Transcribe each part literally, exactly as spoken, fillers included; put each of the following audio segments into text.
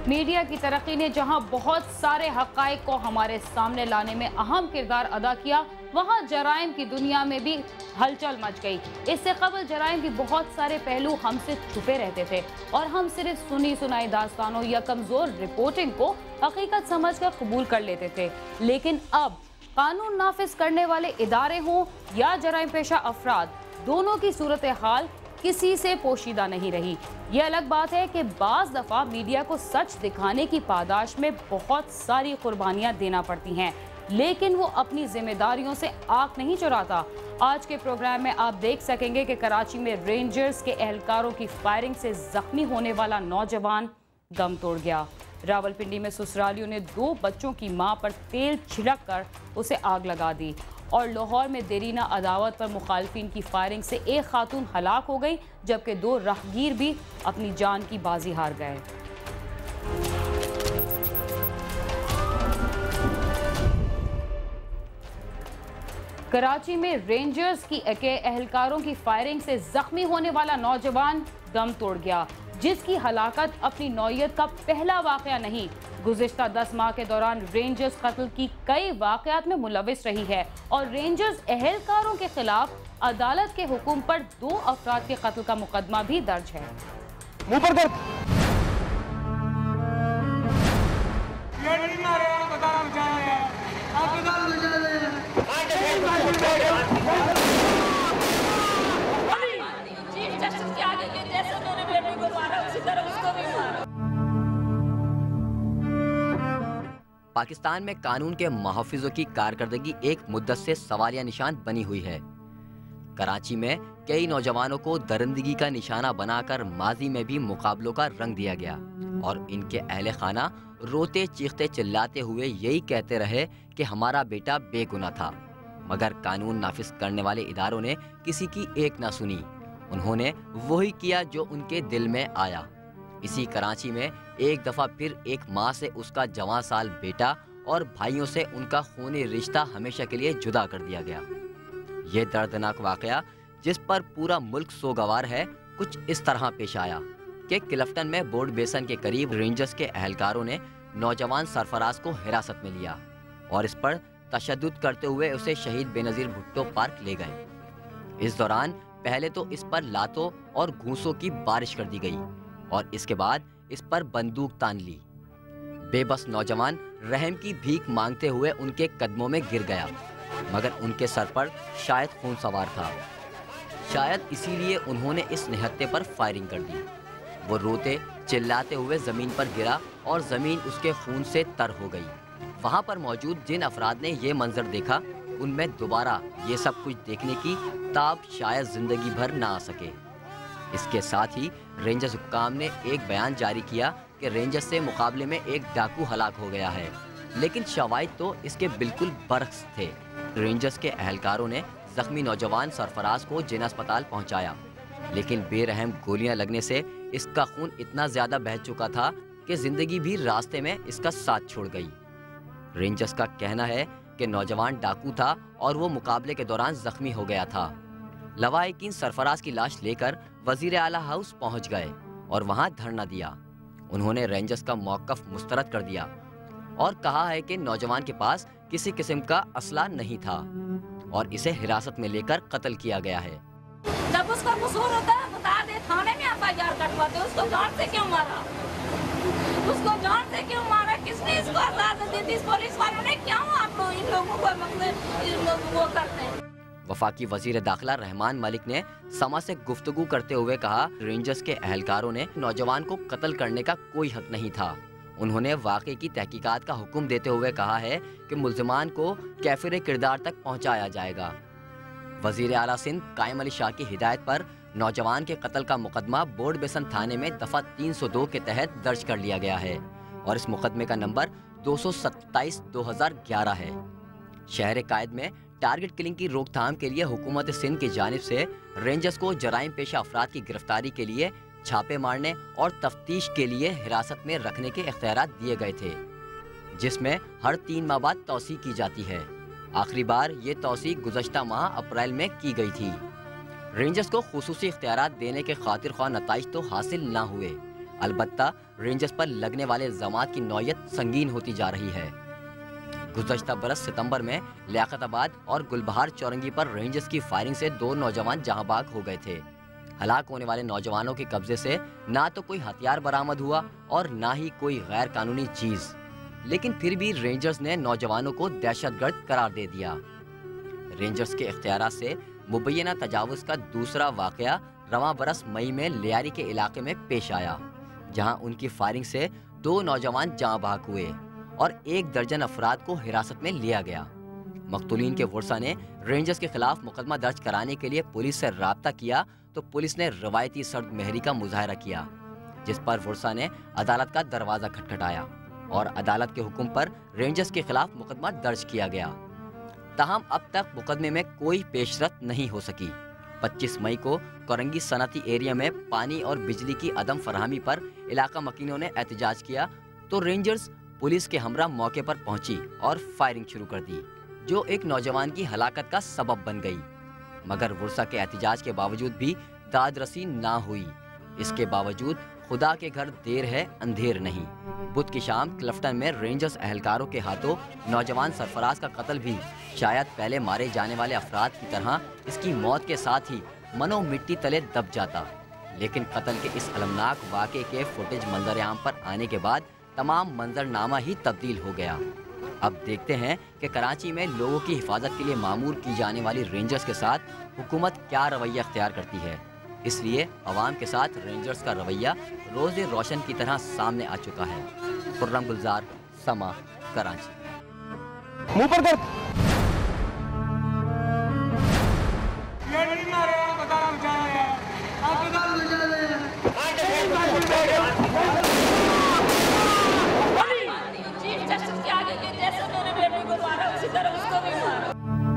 Media की तरक्की ने जहां बहुत सारे हक़ाइक़ को हमारे सामने लाने में अहम किरदार अदा किया, वहां जराइम की दुनिया में भी हलचल मच गई। इससे कबल जराइम की बहुत सारे पहलू हमसे छुपे रहते थे और हम सिर्फ सुनी सुनाई दास्तानों या कमज़ोर रिपोर्टिंग को हकीकत समझकर कबूल कर लेते थे। लेकिन अब कानून नाफिज करने वाले इदारे हों या जराइम पेशा अफराद, दोनों की सूरत हाल किसी से पोशीदा नहीं रही। ये अलग बात है कि बाज़ दफ़ा मीडिया को सच दिखाने की पादाश में बहुत सारी कुर्बानियां देना पड़ती हैं, लेकिन वो अपनी जिम्मेदारियों से आंख नहीं चुराता। आज के प्रोग्राम में आप देख सकेंगे कि कराची में रेंजर्स के एहलकारों की फायरिंग से जख्मी होने वाला नौजवान दम तोड़ गया। रावलपिंडी में ससुरालियों ने दो बच्चों की मां पर तेल छिड़क कर उसे आग लगा दी और लाहौर में देरीना अदावत पर मुखालफिन की फायरिंग से एक खातून हलाक हो गई, जबकि दो राहगीर भी अपनी जान की बाजी हार गए। कराची में रेंजर्स की के एहलकारों की फायरिंग से जख्मी होने वाला नौजवान दम तोड़ गया, जिसकी हलाकत अपनी नौयत का पहला वाकया नहीं। गुज़िश्ता दस माह के दौरान रेंजर्स कत्ल की कई वाकयात में मुलविस रही है और रेंजर्स एहलकारों के खिलाफ अदालत के हुक्म पर दो अफराद के कत्ल का मुकदमा भी दर्ज है। मुंह पर कर। पाकिस्तान में कानून के मुहफ़्फ़िज़ों की कारकर्दगी एक मुद्दत से सवालिया निशान बनी हुई है। कराची में कई नौजवानों को दरिंदगी का निशाना बनाकर माजी में भी मुकाबलों का रंग दिया गया और इनके अहले खाना रोते चीखते चिल्लाते हुए यही कहते रहे कि हमारा बेटा बेगुनाह था, मगर कानून नाफिज करने वाले इदारों ने किसी की एक ना सुनी। उन्होंने वही किया जो उनके दिल में आया। इसी कराची में एक दफ़ा फिर एक माँ से उसका जवां साल बेटा और भाइयों से उनका खूनी रिश्ता हमेशा के लिए जुदा कर दिया गया। ये दर्दनाक वाक़या, जिस पर पूरा मुल्क सोगवार है, कुछ इस तरह पेश आया कि क्लिफ्टन में बोर्ड बेसन के करीब रेंजर्स के एहलकारों ने नौजवान सरफराज को हिरासत में लिया और इस पर तशद्दुद करते हुए उसे शहीद बेनज़ीर भुट्टो पार्क ले गए। इस दौरान पहले तो इस पर लातों और घूंसों की बारिश कर दी गई और इसके बाद इस पर बंदूक तान ली। बेबस नौजवान रहम की भीख मांगते हुए उनके कदमों में गिर गया, मगर उनके सर पर शायद खून सवार था। शायद इसीलिए उन्होंने इस निहत्ते पर फायरिंग कर दी। वो रोते चिल्लाते हुए ज़मीन पर गिरा और ज़मीन उसके खून से तर हो गई। वहाँ पर मौजूद जिन अफराद ने ये मंजर देखा, उनमें दोबारा ये सब कुछ देखने की ताब शायद ज़िंदगी भर ना आ सके। इसके साथ ही रेंजर्स हुक्काम ने एक बयान जारी किया कि रेंजर्स से मुकाबले में एक डाकू हलाक हो गया है, लेकिन शवाहिद तो इसके बिल्कुल बरक्स थे। रेंजर्स के एहलकारों ने जख्मी नौजवान सरफराज को जिला अस्पताल पहुंचाया, लेकिन बेरहम गोलियां लगने से इसका खून इतना ज्यादा बह चुका था कि जिंदगी भी रास्ते में इसका साथ छोड़ गई। रेंजर्स का कहना है कि नौजवान डाकू था और वो मुकाबले के दौरान जख्मी हो गया था। लवाहिकीन सरफराज की लाश लेकर वजीर आला हाउस पहुंच गए और वहां धरना दिया। उन्होंने रेंजर्स का मौक़िफ़ मुस्तरद कर दिया और कहा है कि नौजवान के पास किसी किस्म का असला नहीं था और इसे हिरासत में लेकर कत्ल किया गया है। जब उसका कसूर होता है बता दे, थाने में एफ आई आर कटवाते। उसको जान से क्यों मारा? उसको जान से क्यों मारा? किसने इसको इजाजत दी थी? पुलिस वालों ने क्यों आप लोग इन लोगों को मतलब वो करते हैं? वफाकी वजीर दाखिला रहमान मलिक ने समा से गुफ्तगू करते हुए कहा, रेंजर्स के एहलकारों ने नौजवान को कत्ल करने का कोई हक नहीं था। उन्होंने वाक़े की तहकीकात का हुक्म देते हुए कहा है कि मुल्ज़िमान को कैफिर किरदार तक पहुंचाया जाएगा। वजीर आला सिंध कायम अली शाह की हिदायत पर नौजवान के कत्ल का मुकदमा बोर्ड बेसन थाने में दफ़ा तीन सौ दो के तहत दर्ज कर लिया गया है और इस मुकदमे का नंबर दो सौ सत्ताईस दो हजार ग्यारह है। शहर कायद में टारगेट किलिंग की रोकथाम के लिए हुकूमत सिंध की जानिब से रेंजर्स को जराइम पेशा अफराद की गिरफ्तारी के लिए छापे मारने और तफ्तीश के लिए हिरासत में रखने के इख्तियारात दिए गए थे, जिसमें हर तीन माह बाद तौसी की जाती है। आखिरी बार ये तौसी गुज़श्ता माह अप्रैल में की गई थी। रेंजर्स को खुसूसी इख्तियारात देने के खातिर ख्वाह नताइज तो हासिल ना हुए, अलबत्ता रेंजर्स पर लगने वाले इल्जामात की नौयत संगीन होती जा रही है। गुज़श्ता बरस सितंबर में लियाकताबाद और गुलबहार चौरंगी पर रेंजर्स की फायरिंग से दो नौजवान जहां बाग हो गए थे। हलाक होने वाले नौजवानों के कब्जे से ना तो कोई हथियार बरामद हुआ और ना ही कोई गैर कानूनी चीज, लेकिन फिर भी रेंजर्स ने नौजवानों को दहशतगर्द करार दे दिया। रेंजर्स के इख्तियारात से मुबैना तजावुज़ का दूसरा वाक़या रवां बरस मई में लियारी के इलाके में पेश आया, जहां उनकी फायरिंग से दो नौजवान जाँ बाग हुए और एक दर्जन अफराद को हिरासत में लिया गया। मकतूलीन के वर्सा ने रेंजर्स के खिलाफ मुकदमा दर्ज कराने के लिए पुलिस से राब्ता किया तो पुलिस ने रवायती सर्द महरी का मुजाहरा किया, जिस पर वर्सा ने अदालत का दरवाजा खटखटाया और अदालत के हुक्म पर रेंजर्स के खिलाफ मुकदमा दर्ज किया गया। ताहम अब तक मुकदमे में कोई पेशरफ नहीं हो सकी। पच्चीस मई को कोरंगी सनती एरिया में पानी और बिजली की अदम फरहमी पर इलाका मकीनों ने एहतजाज किया तो रेंजर्स पुलिस के हमरा मौके पर पहुंची और फायरिंग शुरू कर दी, जो एक नौजवान की हलाकत का सबब बन गई। मगर वर्सा के एहतजाज के बावजूद भी दादरसी ना हुई। इसके बावजूद खुदा के घर देर है अंधेर नहीं। बुध की शाम क्लिफ्टन में रेंजर्स एहलकारों के हाथों नौजवान सरफराज का कत्ल भी शायद पहले मारे जाने वाले अफराद की तरह इसकी मौत के साथ ही मनो मिट्टी तले दब जाता। लेकिन कत्ल के इस अलमनाक वाक़े के फुटेज मंजर आम पर आने के बाद तमाम मंजरनामा ही तब्दील हो गया। अब देखते हैं कि कराची में लोगों की हिफाजत के लिए मामूर की जाने वाली रेंजर्स के साथ हुकूमत क्या रवैया अख्तियार करती है। इसलिए अवाम के साथ रेंजर्स का रवैया रोज़े रोशन की तरह सामने आ चुका है। खुर्रम गुलजार, समा, कराची। मुंह पर कर। चीफ जस्टिस के आगे के जैसे मेरे बेटे को मारा उसी तरह उसको भी मारा।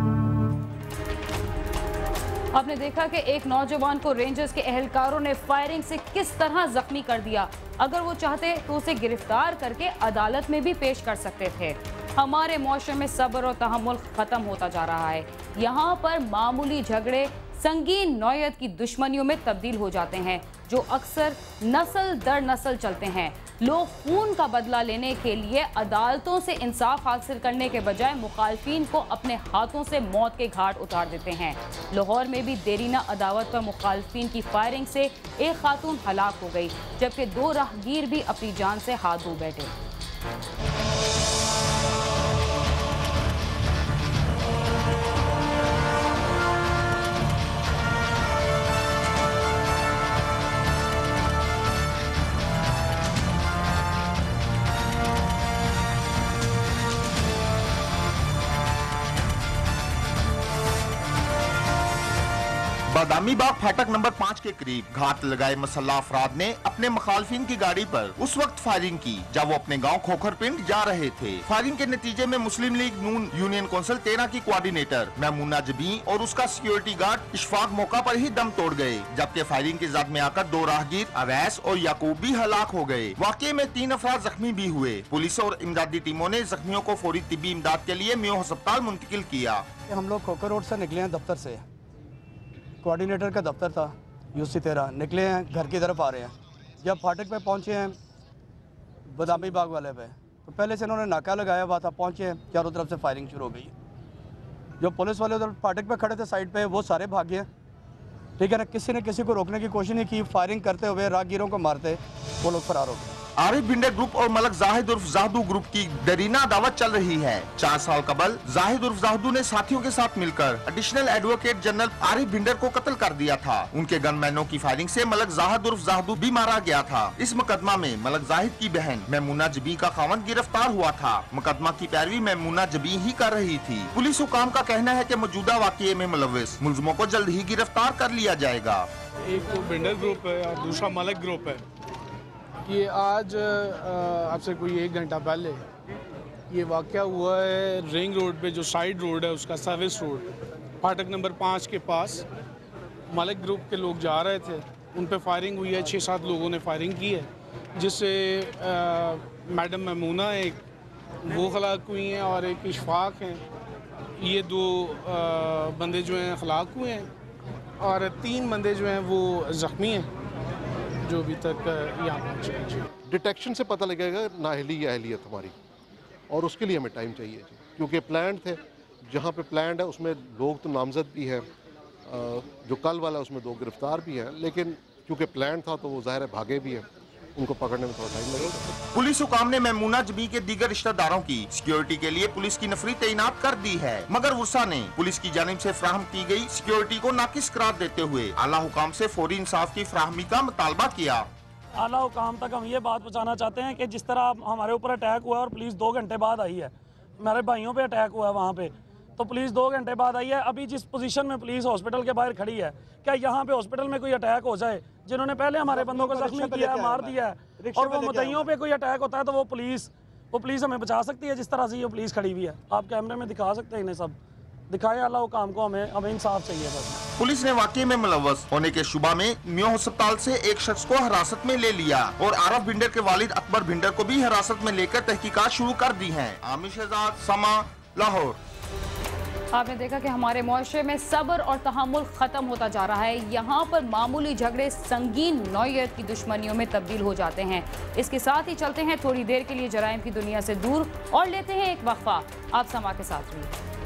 आपने देखा कि एक नौजवान को रेंजर्स के एहलकारों ने फायरिंग से किस तरह जख्मी कर दिया। अगर वो चाहते तो उसे गिरफ्तार करके अदालत में भी पेश कर सकते थे। हमारे मुआशरे में सब्र और तहम्मुल खत्म होता जा रहा है। यहाँ पर मामूली झगड़े संगीन नौयत की दुश्मनियों में तब्दील हो जाते हैं, जो अक्सर नस्ल दर नस्ल चलते हैं। लोग खून का बदला लेने के लिए अदालतों से इंसाफ हासिल करने के बजाय मुखालफिन को अपने हाथों से मौत के घाट उतार देते हैं। लाहौर में भी देरीना अदावत पर मुखालफिन की फायरिंग से एक खातून हलाक हो गई, जबकि दो राहगीर भी अपनी जान से हाथ धो बैठे। बादामी बाग फाटक नंबर पाँच के करीब घात लगाए मसल्ला अफराद ने अपने मुखालफिन की गाड़ी पर उस वक्त फायरिंग की जब वो अपने गांव खोखर पिंड जा रहे थे। फायरिंग के नतीजे में मुस्लिम लीग नून यूनियन कौंसिल तेरह की कोऑर्डिनेटर महमूना जबी और उसका सिक्योरिटी गार्ड इशफाक मौका पर ही दम तोड़ गए, जबकि फायरिंग की जद में आकर दो राहगीर अवैस और याकूब भी हलाक हो गए। वाकये में तीन अफराद जख्मी भी हुए। पुलिस और इमदादी टीमों ने जख्मियों को फौरी तिब्बी इमदाद के लिए मेयो अस्पताल मुंतकिल किया। हम लोग खोखर रोड से निकले हैं दफ्तर से, कोऑर्डिनेटर का दफ्तर था यूसी तेरह, निकले हैं घर की तरफ आ रहे हैं। जब फाटक पे पहुंचे हैं बादामी बाग वाले पे, तो पहले से इन्होंने नाका लगाया हुआ था। पहुंचे चारों तरफ से फायरिंग शुरू हो गई। जो पुलिस वाले उधर फाटक पे खड़े थे साइड पे, वो सारे भाग गए। ठीक है ना, किसी ने किसी को रोकने की कोशिश नहीं की। फायरिंग करते हुए राहगीरों को मारते वो लोग फरार हो गए। आरिफ भिंडर ग्रुप और मलक जाहिद उर्फ जाहदू ग्रुप की दरीना अदावत चल रही है। चार साल कबल जाहिद उर्फ जाहदू ने साथियों के साथ मिलकर additional advocate general Arif Bhinder को कत्ल कर दिया था। उनके गनमैनों की फायरिंग से मलक जाहिद उर्फ जाहदू भी मारा गया था। इस मुकदमा में मलक जाहिद की बहन महमूना जबी का खावंद गिरफ्तार हुआ था। मुकदमा की पैरवी महमूना जबी ही कर रही थी। पुलिस हुकाम का कहना है कि मौजूदा वाकये में मुलविस मुलजमों को जल्द ही गिरफ्तार कर लिया जाएगा। एक तो भिंडर ग्रुप है और दूसरा मलक ग्रुप है। ये आज अब से कोई एक घंटा पहले ये वाक़या हुआ है रिंग रोड पे, जो साइड रोड है उसका सर्विस रोड, फाटक नंबर पाँच के पास। मलक ग्रुप के लोग जा रहे थे, उन पे फायरिंग हुई है। छः सात लोगों ने फायरिंग की है, जिससे मैडम महमूना एक वो हलाक हुई हैं और एक इशफाक हैं। ये दो आ, बंदे जो हैं हलाक हुए हैं और तीन बंदे जो हैं वो ज़ख्मी हैं। जो अभी तक यहाँ पहुँचे हैं जी। डिटेक्शन से पता लगेगा नाअहली या अहलियत हमारी, और उसके लिए हमें टाइम चाहिए जी, क्योंकि प्लान थे, जहाँ पे प्लान है उसमें लोग तो नामजद भी हैं, जो कल वाला उसमें दो गिरफ्तार भी हैं, लेकिन क्योंकि प्लान था तो वो ज़ाहिर है भागे भी हैं, उनको पकड़ने में थोड़ा टाइम लगेगा। पुलिस हुकाम ने मेमूना जबी के दीगर रिश्तेदारों की सिक्योरिटी के लिए पुलिस की नफरी तैनात कर दी है, मगर वुसा ने पुलिस की जानिब से फ्राहम की गई सिक्योरिटी को नाकिस करार देते हुए आला हुकाम से फौरी इंसाफ की फ्राहमी का मुतालबा किया। आला हुकाम तक हम ये बात पहुँचाना चाहते हैं कि जिस तरह हमारे ऊपर अटैक हुआ और पुलिस दो घंटे बाद आई है, मेरे भाइयों पे अटैक हुआ है वहाँ पे, तो पुलिस दो घंटे बाद आई है। अभी जिस पोजीशन में पुलिस हॉस्पिटल के बाहर खड़ी है, क्या यहाँ पे हॉस्पिटल में कोई अटैक हो जाए, जिन्होंने पहले हमारे बंदों को जख्मी किया है, मार दिया है, और वो मुद्दइयों पे कोई अटैक होता है तो वो पुलिस वो पुलिस हमें बचा सकती है? जिस तरह से ये पुलिस खड़ी हुई है, आप कैमरे में दिखा सकते हैं, इन्हें सब दिखाए अल्लाह हुकाम को, हमें हमें इंसाफ चाहिए बस। पुलिस ने वाकये में मुलव्वस होने के शुबा में मियो अस्पताल से एक शख्स को हिरासत में ले लिया और आरफ भिंडर के वालिद अकबर भिंडर को भी हिरासत में लेकर तहकीकात शुरू कर दी है। आमिर शहजाद, समा, लाहौर। आपने देखा कि हमारे मुआशरे में सब्र और तहम्मुल ख़त्म होता जा रहा है। यहाँ पर मामूली झगड़े संगीन नौयत की दुश्मनियों में तब्दील हो जाते हैं। इसके साथ ही चलते हैं थोड़ी देर के लिए जराइम की दुनिया से दूर और लेते हैं एक वक्फा। आप समा के साथ रहिए।